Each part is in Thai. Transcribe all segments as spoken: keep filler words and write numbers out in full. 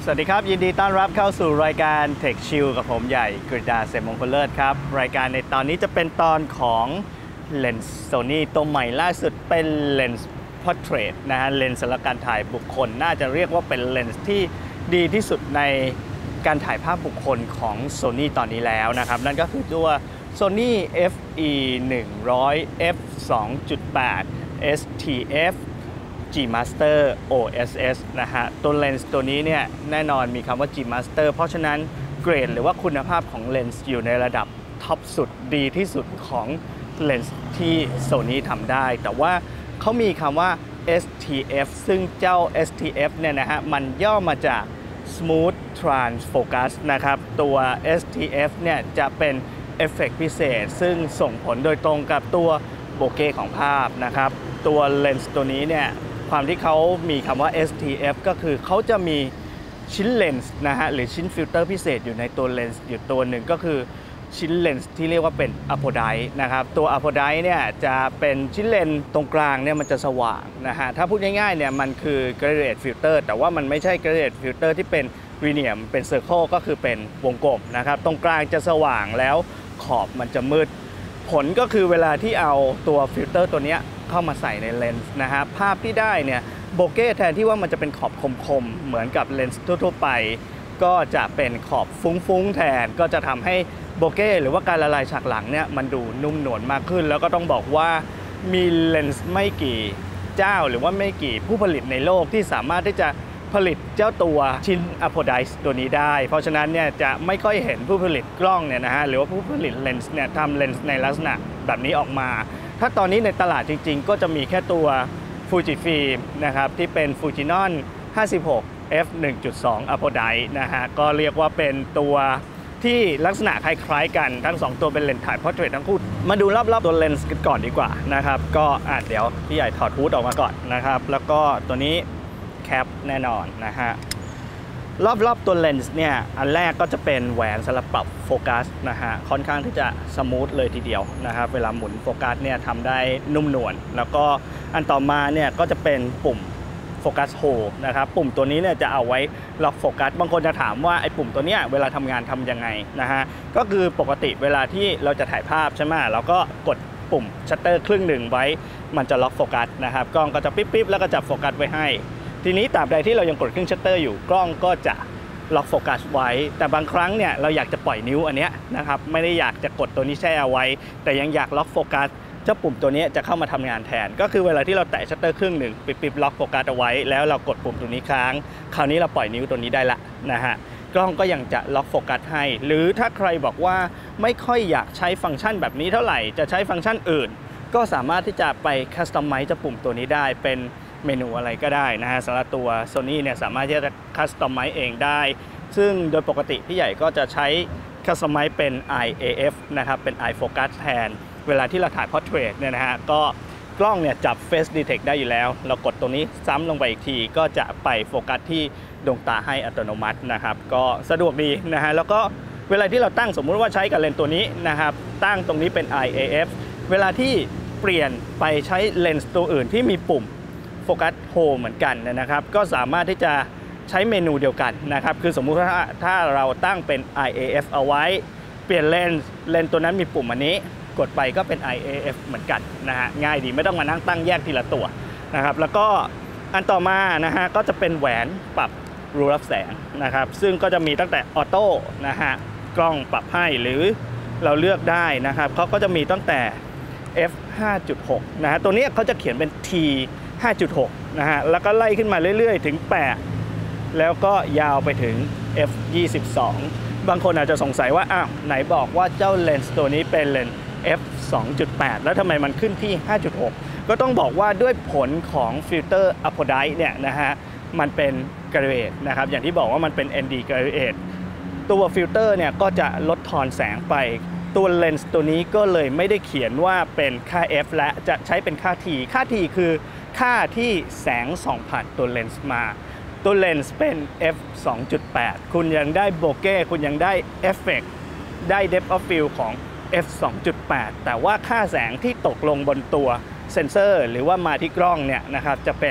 สวัสดีครับยินดีต้อนรับเข้าสู่รายการ Tech Chill กับผมใหญ่กฤษดาเสมงคลเลิศครับรายการในตอนนี้จะเป็นตอนของเลนส์ Sony ตัวใหม่ล่าสุดเป็นเลนส์ Portrait นะฮะเลนส์สำหรับการถ่ายบุคคลน่าจะเรียกว่าเป็นเลนส์ที่ดีที่สุดในการถ่ายภาพบุคคลของ Sony ตอนนี้แล้วนะครับนั่นก็คือตัว Sony เอฟ อี หนึ่งร้อย เอฟ สองจุดแปด เอส ที เอฟG Master โอ เอส เอส นะฮะตัวเลนส์ตัวนี้เนี่ยแน่นอนมีคำว่า G Master เพราะฉะนั้นเกรดหรือว่าคุณภาพของเลนส์อยู่ในระดับท็อปสุดดีที่สุดของเลนส์ที่ Sony ทำได้แต่ว่าเขามีคำว่า เอส ที เอฟ ซึ่งเจ้า เอส ที เอฟ เนี่ยนะฮะมันย่อมาจาก Smooth Trans Focus นะครับตัว เอส ที เอฟ เนี่ยจะเป็นเอฟเฟกต์พิเศษซึ่งส่งผลโดยตรงกับตัวโบเก้ของภาพนะครับตัวเลนส์ตัวนี้เนี่ยความที่เขามีคำว่า เอส ที เอฟ ก็คือเขาจะมีชิ้นเลนส์นะฮะหรือชิ้นฟิลเตอร์พิเศษอยู่ในตัวเลนส์อยู่ตัวหนึ่งก็คือชิ้นเลนส์ที่เรียกว่าเป็นอะโพไดต์นะครับตัวอะโพไดต์เนี่ยจะเป็นชิ้นเลนส์ตรงกลางเนี่ยมันจะสว่างนะฮะถ้าพูดง่ายๆเนี่ยมันคือ gradient filter แต่ว่ามันไม่ใช่ gradient filter ที่เป็นรีเนียมเป็น circle ก็คือเป็นวงกลมนะครับตรงกลางจะสว่างแล้วขอบมันจะมืดผลก็คือเวลาที่เอาตัวฟิลเตอร์ตัวนี้เข้ามาใส่ในเลนส์นะฮะภาพที่ได้เนี่ยโบเก้แทนที่ว่ามันจะเป็นขอบคมๆเหมือนกับเลนส์ทั่วๆไปก็จะเป็นขอบฟุ้งๆแทนก็จะทำให้โบเก้หรือว่าการละลายฉากหลังเนี่ยมันดูนุ่มนวลมากขึ้นแล้วก็ต้องบอกว่ามีเลนส์ไม่กี่เจ้าหรือว่าไม่กี่ผู้ผลิตในโลกที่สามารถที่จะผลิตเจ้าตัวชิ้นอะโพไดต์ตัวนี้ได้เพราะฉะนั้นเนี่ยจะไม่ค่อยเห็นผู้ผลิตกล้องเนี่ยนะฮะหรือว่าผู้ผลิตเลนส์เนี่ยทำเลนส์ในลักษณะแบบนี้ออกมาถ้าตอนนี้ในตลาดจริงๆก็จะมีแค่ตัว Fujifilm นะครับที่เป็น Fujinon ห้าสิบหก เอฟ หนึ่งจุดสอง Apodite นะฮะก็เรียกว่าเป็นตัวที่ลักษณะคล้ายๆกันทั้งสองตัวเป็นเลนส์ถ่าย Portrait ทั้งคู่มาดูรอบๆตัวเลนส์กันก่อนดีกว่านะครับก็อ่ะเดี๋ยวพี่ใหญ่ถอดฮูดออกมาก่อนนะครับแล้วก็ตัวนี้แคปแน่นอนนะฮะรอบๆตัวเลนส์เนี่ยอันแรกก็จะเป็นแหวนสำหรับปรับโฟกัสนะฮะค่อนข้างที่จะสมูทเลยทีเดียวนะครับเวลาหมุนโฟกัสเนี่ยทำได้นุ่มนวลแล้วก็อันต่อมาเนี่ยก็จะเป็นปุ่มโฟกัสโฮนะครับปุ่มตัวนี้เนี่ยจะเอาไว้ล็อกโฟกัสบางคนจะถามว่าไอ้ปุ่มตัวเนี้ยเวลาทำงานทำยังไงนะฮะก็คือปกติเวลาที่เราจะถ่ายภาพใช่ไหมเราก็กดปุ่มชัตเตอร์ครึ่งหนึ่งไว้มันจะล็อกโฟกัสนะครับกล้องก็จะปิ๊บๆแล้วก็จับโฟกัสไว้ให้ทีนี้ตราบใดที่เรายังกดเครื่องชัตเตอร์อยู่กล้องก็จะล็อกโฟกัสไว้แต่บางครั้งเนี่ยเราอยากจะปล่อยนิ้วอันเนี้ยนะครับไม่ได้อยากจะกดตัวนี้แช่เอาไว้แต่ยังอยากล็อกโฟกัสเจ้าปุ่มตัวนี้จะเข้ามาทำงานแทนก็คือเวลาที่เราแตะชัตเตอร์ครึ่งหนึ่งปิดๆล็อกโฟกัสเอาไว้แล้วเรากดปุ่มตัวนี้ค้างคราวนี้เราปล่อยนิ้วตัวนี้ได้ละนะฮะกล้องก็ยังจะล็อกโฟกัสให้หรือถ้าใครบอกว่าไม่ค่อยอยากใช้ฟังก์ชันแบบนี้เท่าไหร่จะใช้ฟังก์ชันอื่นก็สามารถที่จะไปคัสตอมไมซ์เจ้าปุ่มตัวนี้ได้เป็นเมนูอะไรก็ได้นะฮะสำหรับตัว Sony เนี่ยสามารถที่จะคัสตอมไมซ์เองได้ซึ่งโดยปกติพี่ใหญ่ก็จะใช้คัสตอมไมซ์เป็น ไอ เอ เอฟ นะครับเป็น Eye Focus แทนเวลาที่เราถ่าย Portrait เนี่ยนะฮะก็กล้องเนี่ยจับ Face Detect ได้อยู่แล้วเรากดตรงนี้ซ้ำลงไปอีกทีก็จะไปโฟกัสที่ดวงตาให้อัตโนมัตินะครับก็สะดวกดีนะฮะแล้วก็เวลาที่เราตั้งสมมุติว่าใช้กับเลนส์ตัวนี้นะครับตั้งตรงนี้เป็น ไอ เอ เอฟ เวลาที่เปลี่ยนไปใช้เลนส์ตัวอื่นที่มีปุ่มโฟกัสโฮเหมือนกันนะครับก็สามารถที่จะใช้เมนูเดียวกันนะครับคือสมมุติว่าถ้าเราตั้งเป็น ไอ เอ เอฟ เอาไว้เปลี่ยนเลนส์เลนส์ตัวนั้นมีปุ่มอันนี้กดไปก็เป็น ไอ เอ เอฟ เหมือนกันนะฮะง่ายดีไม่ต้องมานั่งตั้งแยกทีละตัวนะครับแล้วก็อันต่อมานะฮะก็จะเป็นแหวนปรับรูรับแสงนะครับซึ่งก็จะมีตั้งแต่ออโต้นะฮะกล้องปรับให้หรือเราเลือกได้นะครับเขาก็จะมีตั้งแต่ เอฟ ห้าจุดหก นะฮะตัวนี้เขาจะเขียนเป็น ที ห้าจุดหก นะฮะแล้วก็ไล่ขึ้นมาเรื่อยๆถึงแปดแล้วก็ยาวไปถึง เอฟ ยี่สิบสอง บางคนอาจจะสงสัยว่าอ้าวไหนบอกว่าเจ้าเลนส์ตัวนี้เป็นเลนส์ เอฟ สองจุดแปด แล้วทำไมมันขึ้นที่ ห้าจุดหก ก็ต้องบอกว่าด้วยผลของฟิลเตอร์อะโพไดต์เนี่ยนะฮะมันเป็น gradient นะครับอย่างที่บอกว่ามันเป็น เอ็น ดี gradient ตัวฟิลเตอร์เนี่ยก็จะลดทอนแสงไปตัวเลนส์ตัวนี้ก็เลยไม่ได้เขียนว่าเป็นค่า F และจะใช้เป็นค่า T ค่า T คือค่าที่แสงส่องผ่านตัวเลนส์มาตัวเลนส์เป็น เอฟ สองจุดแปด คุณยังได้โบเก้คุณยังได้เอฟเฟกต์ได้ depth of field ของ เอฟ สองจุดแปด แต่ว่าค่าแสงที่ตกลงบนตัวเซ็นเซอร์หรือว่ามาที่กล้องเนี่ยนะครับจะเป็น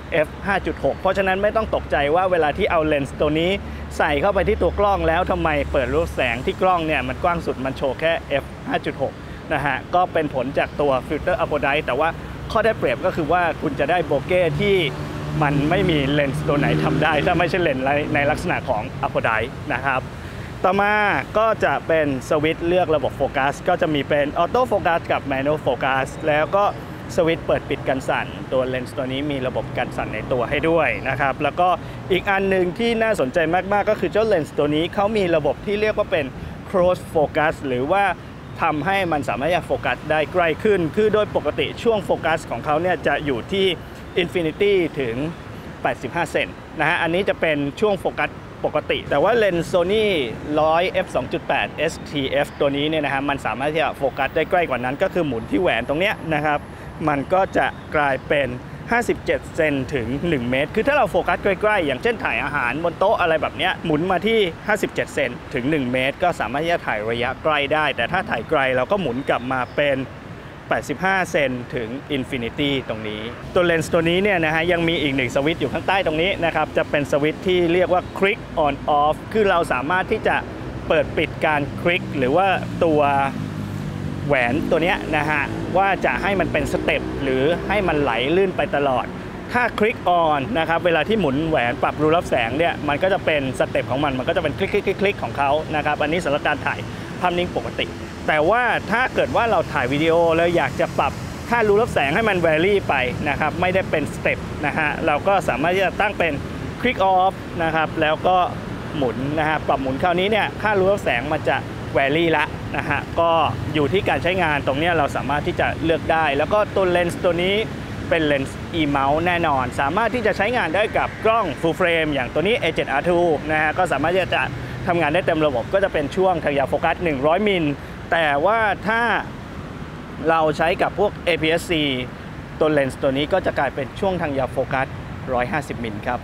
เอฟ ห้าจุดหก เพราะฉะนั้นไม่ต้องตกใจว่าเวลาที่เอาเลนส์ตัวนี้ใส่เข้าไปที่ตัวกล้องแล้วทำไมเปิดรูปแสงที่กล้องเนี่ยมันกว้างสุดมันโชว์แค่ เอฟ ห้าจุดหก นะฮะก็เป็นผลจากตัวฟิลเตอร์อะโพไดต์แต่ว่าข้อได้เปรียบก็คือว่าคุณจะได้โบเก้ที่มันไม่มีเลนส์ตัวไหนทำได้ถ้าไม่ใช่เลนส์ในลักษณะของอะโพไดต์นะครับต่อมาก็จะเป็นสวิตช์เลือกระบบโฟกัสก็จะมีเป็นออโต้โฟกัสกับแมนนวลโฟกัสแล้วก็สวิตช์เปิดปิดกันสั่นตัวเลนส์ตัวนี้มีระบบกันสั่นในตัวให้ด้วยนะครับแล้วก็อีกอันหนึ่งที่น่าสนใจมากๆก็คือเจ้าเลนส์ตัวนี้เขามีระบบที่เรียกว่าเป็น close focus หรือว่าทำให้มันสามารถจะโฟกัสได้ใกล้ขึ้นคือโดยปกติช่วงโฟกัสของเขาเนี่ยจะอยู่ที่ Infinity ถึงแปดสิบห้าเซนนะฮะอันนี้จะเป็นช่วงโฟกัสปกติแต่ว่าเลนส์ Sony หนึ่งร้อย เอฟ สองจุดแปด เอส ที เอฟ ตัวนี้เนี่ยนะฮะมันสามารถที่จะโฟกัสได้ใกล้กว่านั้นก็คือหมุนที่แหวนตรงเนี้ยนะครับมันก็จะกลายเป็นห้าสิบเจ็ดเซนถึงหนึ่งเมตรคือถ้าเราโฟกัสใกล้ๆอย่างเช่นถ่ายอาหารบนโต๊ะอะไรแบบนี้หมุนมาที่ห้าสิบเจ็ดเซนถึงหนึ่งเมตรก็สามารถที่จะถ่ายระยะใกล้ได้แต่ถ้าถ่ายไกลเราก็หมุนกลับมาเป็นแปดสิบห้าเซนถึง Infinity ตรงนี้ตัวเลนส์ตัวนี้เนี่ยนะฮะยังมีอีกหนึ่งสวิตช์อยู่ข้างใต้ตรงนี้นะครับจะเป็นสวิตช์ที่เรียกว่า Click on off คือเราสามารถที่จะเปิดปิดการคลิกหรือว่าตัวแหวนตัวนี้นะฮะว่าจะให้มันเป็นสเต็ปหรือให้มันไหลลื่นไปตลอดถ้าคลิกออนนะครับเวลาที่หมุนแหวนปรับรูรับแสงเนี่ยมันก็จะเป็นสเต็ปของมันมันก็จะเป็นคลิกคลิกคลิกคลิกของเขานะครับอันนี้สำหรับการถ่ายภาพนิ่งปกติแต่ว่าถ้าเกิดว่าเราถ่ายวิดีโอแล้วอยากจะปรับค่ารูรับแสงให้มันแวรี่ไปนะครับไม่ได้เป็นสเต็ปนะฮะเราก็สามารถที่จะตั้งเป็นคลิกออฟนะครับแล้วก็หมุนนะฮะปรับหมุนคราวนี้เนี่ยค่ารูรับแสงมันจะแวรี่ละนะฮะก็อยู่ที่การใช้งานตรงนี้เราสามารถที่จะเลือกได้แล้วก็ตัวเลนส์ตัวนี้เป็นเลนส์ E-mount แน่นอนสามารถที่จะใช้งานได้กับกล้อง full frame อย่างตัวนี้ เอ เซเว่น อาร์ ทู นะฮะก็สามารถที่จะทำงานได้เต็มระบบก็จะเป็นช่วงทางยาวโฟกัสหนึ่งร้อยมิลแต่ว่าถ้าเราใช้กับพวก เอ พี เอส ซี ตัวเลนส์ตัวนี้ก็จะกลายเป็นช่วงทางยาวโฟกัสหนึ่งร้อยห้าสิบมิลครับ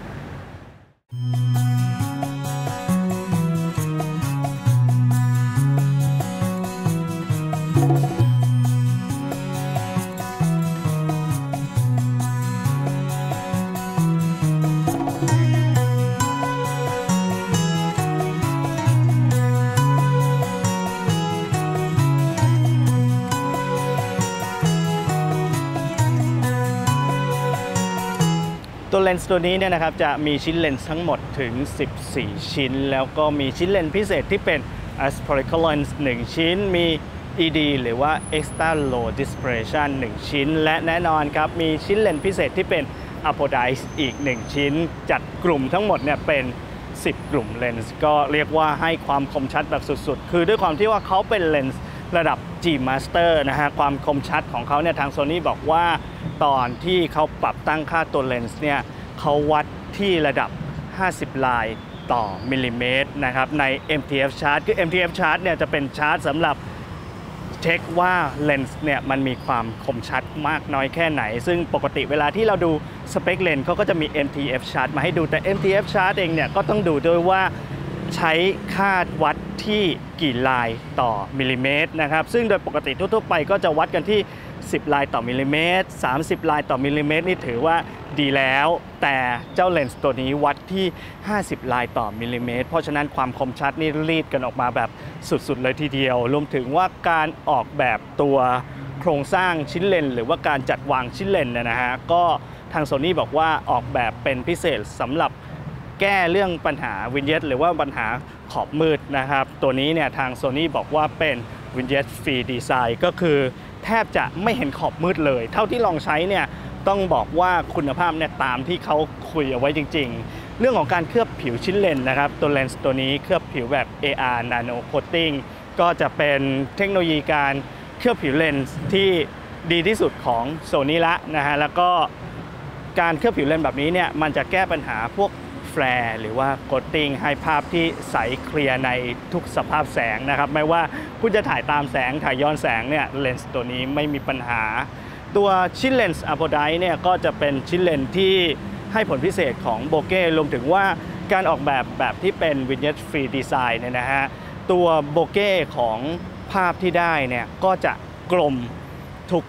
ตัวเลนส์ตัวนี้เนี่ยนะครับจะมีชิ้นเลนส์ทั้งหมดถึงสิบสี่ชิ้นแล้วก็มีชิ้นเลนส์พิเศษที่เป็น aspherical lens หนึ่งชิ้นมี อี ดี หรือว่า extra low dispersion หนึ่งชิ้นและแน่นอนครับมีชิ้นเลนส์พิเศษที่เป็น apodite อีกหนึ่งชิ้นจัดกลุ่มทั้งหมดเนี่ยเป็นสิบกลุ่มเลนส์ก็เรียกว่าให้ความคมชัดแบบสุดๆคือด้วยความที่ว่าเขาเป็นเลนส์ระดับ G Master นะฮะความคมชัดของเขาเนี่ยทาง Sony บอกว่าตอนที่เขาปรับตั้งค่าตัวเลนส์เนี่ยเขาวัดที่ระดับห้าสิบลายต่อมิลลิเมตรนะครับใน เอ็ม ที เอฟ chart คือ เอ็ม ที เอฟ chart เนี่ยจะเป็นชาร์ตสำหรับเช็คว่าเลนส์เนี่ยมันมีความคมชัดมากน้อยแค่ไหนซึ่งปกติเวลาที่เราดูสเปคเลนส์เขาก็จะมี เอ็ม ที เอฟ chart มาให้ดูแต่ เอ็ม ที เอฟ chart เองเนี่ยก็ต้องดูด้วยว่าใช้คาดวัดที่กี่ลายต่อมิลลิเมตรนะครับซึ่งโดยปกติทั่วๆไปก็จะวัดกันที่สิบลายต่อมิลลิเมตรสามสิบลายต่อมิลลิเมตรนี่ถือว่าดีแล้วแต่เจ้าเลนส์ตัวนี้วัดที่ห้าสิบลายต่อมิลลิเมตรเพราะฉะนั้นความคมชัดนี่รีดกันออกมาแบบสุดๆเลยทีเดียวรวมถึงว่าการออกแบบตัวโครงสร้างชิ้นเลนส์หรือว่าการจัดวางชิ้นเลนส์นะฮะก็ทาง Sony บอกว่าออกแบบเป็นพิเศษสำหรับแก้เรื่องปัญหาวินเยตหรือว่าปัญหาขอบมืดนะครับตัวนี้เนี่ยทาง Sony บอกว่าเป็นวินเยตฟรีดีไซน์ก็คือแทบจะไม่เห็นขอบมืดเลยเท่าที่ลองใช้เนี่ยต้องบอกว่าคุณภาพเนี่ยตามที่เขาคุยเอาไว้จริงๆเรื่องของการเคลือบผิวชิ้นเลนส์นะครับตัวเลนส์ตัวนี้เคลือบผิวแบบ เอ อาร์ Nano Coating ก็จะเป็นเทคโนโลยีการเคลือบผิวเลนส์ที่ดีที่สุดของ Sony ละนะฮะแล้วก็การเคลือบผิวเลนส์แบบนี้เนี่ยมันจะแก้ปัญหาพวกแฟร์หรือว่าโคตติ้งให้ภาพที่ใสเคลียร์ในทุกสภาพแสงนะครับไม่ว่าคุณจะถ่ายตามแสงถ่ายย้อนแสงเนี่ยเลนส์ตัวนี้ไม่มีปัญหาตัวชิ้นเลนส์อะโพไดต์เนี่ยก็จะเป็นชิ้นเลนส์ที่ให้ผลพิเศษของโบเก้รวมถึงว่าการออกแบบแบบที่เป็นวินเยตฟรีดีไซน์เนี่ยนะฮะตัวโบเก้ของภาพที่ได้เนี่ยก็จะกลมทุก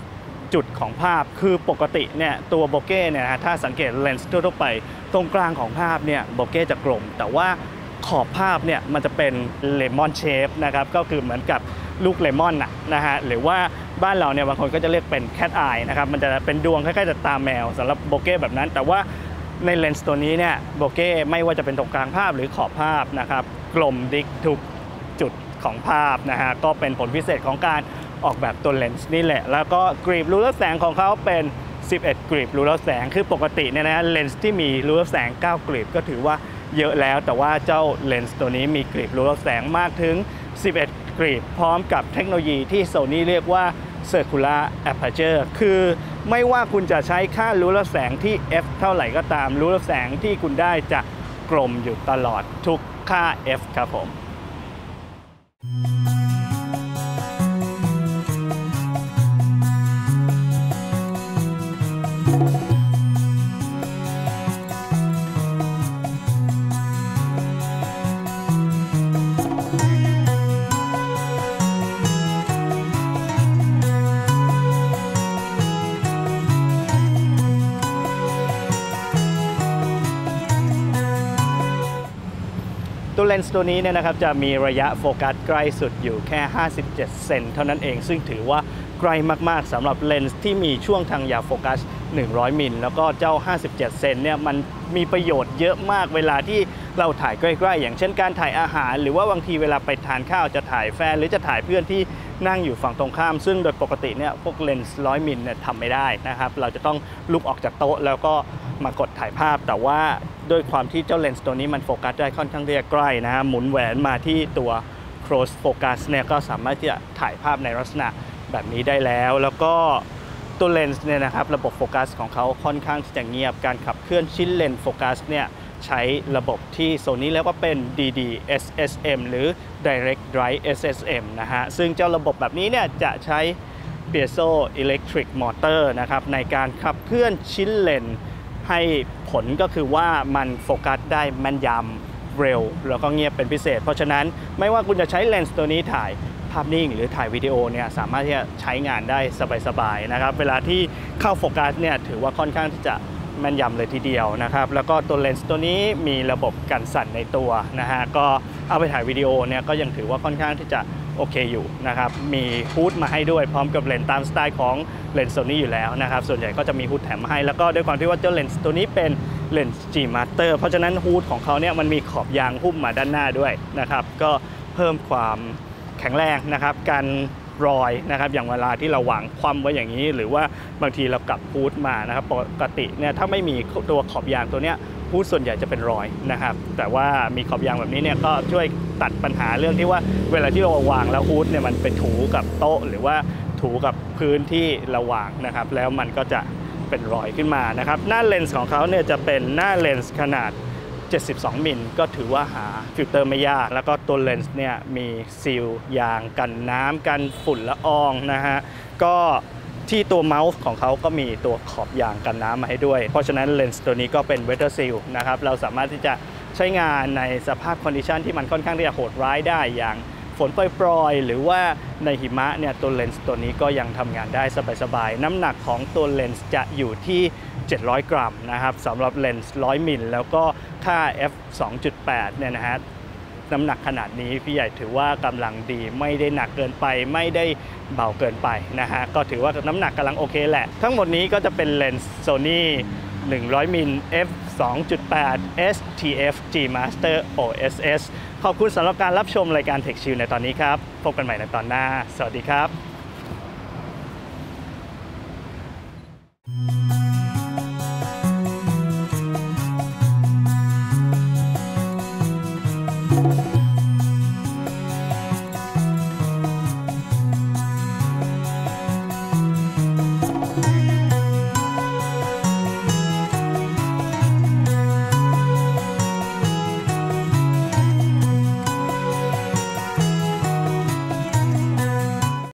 จุดของภาพคือปกติเนี่ยตัวโบเก้เนี่ยนะถ้าสังเกตเลนส์ทั่วไปตรงกลางของภาพเนี่ยโบเก้จะกลมแต่ว่าขอบภาพเนี่ยมันจะเป็นเลมอนเชฟนะครับก็คือเหมือนกับลูกเลมอนนะนะฮะหรือว่าบ้านเราเนี่ยบางคนก็จะเรียกเป็นแคทอายนะครับมันจะเป็นดวงคล้ายๆกับตาแมวสำหรับโบเก้แบบนั้นแต่ว่าในเลนส์ตัวนี้เนี่ยโบเก้ไม่ว่าจะเป็นตรงกลางภาพหรือขอบภาพนะครับกลมดิกทุกจุดของภาพนะฮะก็เป็นผลพิเศษของการออกแบบตัวเลนส์นี่แหละแล้วก็กรีบรูรับแสงของเขาเป็นสิบเอ็ดกรีบรูรับแสงคือปกติเนี่ยนะเลนส์ที่มีรูรับแสงเก้ากรีบก็ถือว่าเยอะแล้วแต่ว่าเจ้าเลนส์ตัวนี้มีกรีบรูรับแสงมากถึงสิบเอ็ดกรีบพร้อมกับเทคโนโลยีที่ Sony เรียกว่า Circular Aperture คือไม่ว่าคุณจะใช้ค่ารูรับแสงที่ f เท่าไหร่ก็ตามรูรับแสงที่คุณได้จะกลมอยู่ตลอดทุกค่า f ครับผมตัวเลนส์ตัวนี้เนี่ยนะครับจะมีระยะโฟกัสใกล้สุดอยู่แค่ห้าสิบเจ็ดเซนเท่านั้นเองซึ่งถือว่าใกล้มากๆสำหรับเลนส์ที่มีช่วงทางยาวโฟกัสหนึ่งร้อยมิลแล้วก็เจ้าห้าสิบเจ็ดเซนเนี่ยมันมีประโยชน์เยอะมากเวลาที่เราถ่ายใกล้ๆอย่างเช่นการถ่ายอาหารหรือว่าบางทีเวลาไปทานข้าวจะถ่ายแฟนหรือจะถ่ายเพื่อนที่นั่งอยู่ฝั่งตรงข้ามซึ่งโดยปกติเนี่ยพวกเลนส์ร้อยมิลเนี่ยทำไม่ได้นะครับเราจะต้องลุกออกจากโต๊ะแล้วก็มากดถ่ายภาพแต่ว่าด้วยความที่เจ้าเลนส์ตัวนี้มันโฟกัสได้ค่อนข้างที่จะใกล้นะฮะหมุนแหวนมาที่ตัว close focus เนี่ยก็สามารถที่จะถ่ายภาพในลักษณะแบบนี้ได้แล้วแล้วก็ตัวเลนส์เนี่ยนะครับระบบโฟกัสของเขาค่อนข้างที่จะเงียบการขับเคลื่อนชิ้นเลนส์โฟกัสเนี่ยใช้ระบบที่ Sony เรียกว่าเป็น ดี ดี เอส เอส เอ็ม หรือ Direct Drive เอส เอส เอ็ม นะฮะซึ่งเจ้าระบบแบบนี้เนี่ยจะใช้ Piezo Electric Motor นะครับในการขับเคลื่อนชิ้นเลนส์ให้ผลก็คือว่ามันโฟกัสได้แม่นยำเร็วแล้วก็เงียบเป็นพิเศษเพราะฉะนั้นไม่ว่าคุณจะใช้เลนส์ตัวนี้ถ่ายภาพนิ่งหรือถ่ายวิดีโอเนี่ยสามารถที่จะใช้งานได้สบายๆนะครับเวลาที่เข้าโฟกัสเนี่ยถือว่าค่อนข้างที่จะแม่นยำเลยทีเดียวนะครับแล้วก็ตัวเลนส์ตัวนี้มีระบบกันสั่นในตัวนะฮะก็เอาไปถ่ายวิดีโอเนี่ยก็ยังถือว่าค่อนข้างที่จะโอเคอยู่นะครับมีฮูดมาให้ด้วยพร้อมกับเลนส์ตามสไตล์ของเลนส์ Sony อยู่แล้วนะครับส่วนใหญ่ก็จะมีฮูดแถมมาให้แล้วก็ด้วยความที่ว่าเจ้าเลนส์ตัวนี้เป็นเลนส์ G Master เพราะฉะนั้นฮูดของเขาเนี่ยมันมีขอบยางหุ้มมาด้านหน้าด้วยนะครับก็เพิ่มความแข็งแรงนะครับการรอยนะครับอย่างเวลาที่เราวางคว่ำไว้อย่างนี้หรือว่าบางทีเรากลับฮูดมานะครับปกติเนี่ยถ้าไม่มีตัวขอบยางตัวเนี้ยฮูดส่วนใหญ่จะเป็นรอยนะครับแต่ว่ามีขอบยางแบบนี้เนี่ยก็ช่วยตัดปัญหาเรื่องที่ว่าเวลาที่เราวางแล้วฮูดเนี่ยมันไปถูกับโต๊ะหรือว่าถูกับพื้นที่เราวางนะครับแล้วมันก็จะเป็นรอยขึ้นมานะครับหน้าเลนส์ของเขาเนี่ยจะเป็นหน้าเลนส์ขนาดเจ็ดสิบสองมิลก็ถือว่าหาฟิลเตอร์ไม่ยากแล้วก็ตัวเลนส์เนี่ยมีซีลยางกันน้ำกันฝุ่นละอองนะฮะก็ที่ตัวเมาส์ของเขาก็มีตัวขอบยางกันน้ำมาให้ด้วยเพราะฉะนั้นเลนส์ตัวนี้ก็เป็น Weather Seal นะครับเราสามารถที่จะใช้งานในสภาพคอนดิชันที่มันค่อนข้างที่จะโหดร้ายได้อย่างฝนโปรยๆหรือว่าในหิมะเนี่ยตัวเลนส์ตัวนี้ก็ยังทำงานได้สบายๆน้ำหนักของตัวเลนส์จะอยู่ที่เจ็ดร้อยกรัมนะครับสำหรับเลนส์ร้อยมิลแล้วก็ค่า เอฟ สองจุดแปด เนี่ยนะฮะน้ำหนักขนาดนี้พี่ใหญ่ถือว่ากำลังดีไม่ได้หนักเกินไปไม่ได้เบาเกินไปนะฮะก็ถือว่าน้ำหนักกำลังโอเคแหละทั้งหมดนี้ก็จะเป็นเลนส์ Sony หนึ่งร้อยมิล เอฟ สองจุดแปด เอส ที เอฟ G Master โอ เอส เอส ขอบคุณสำหรับการรับชมรายการ Tech Chill ในตอนนี้ครับพบกันใหม่ในตอนหน้าสวัสดีครับ